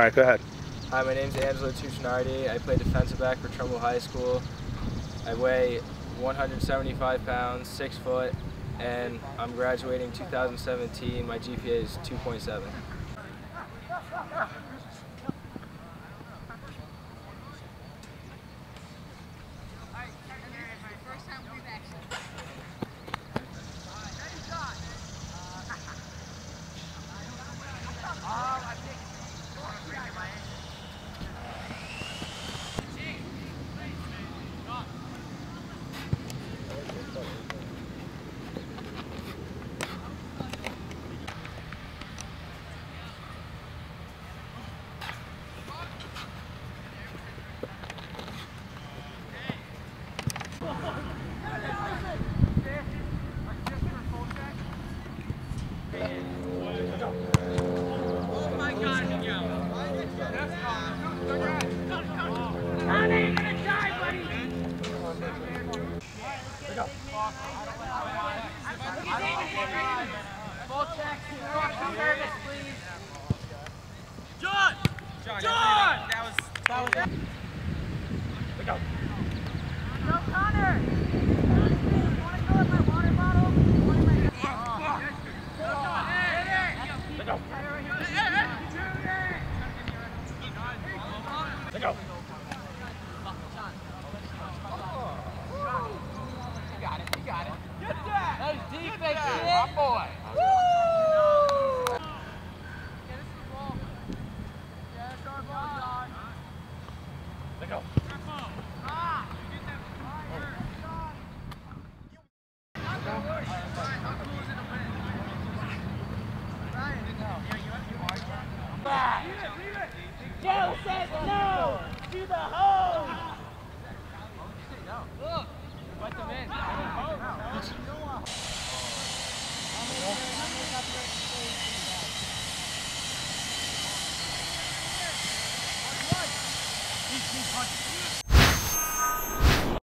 right, go ahead. Hi, my name's Angelo Tuccinardi. I play defensive back for Trumbull High School. I weigh 175 pounds, 6 foot, and I'm graduating 2017. My GPA is 2.7. John! That was